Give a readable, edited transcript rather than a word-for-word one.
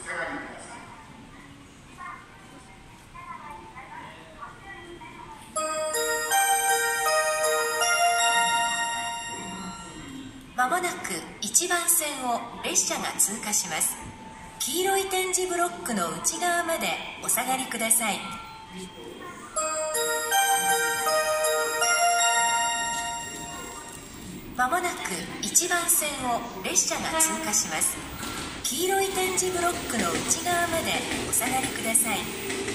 まもなく1番線を列車が通過します。黄色い点字ブロックの内側までお下がりください。まもなく1番線を列車が通過します。黄色い点字ブロックの内側までお下がりください。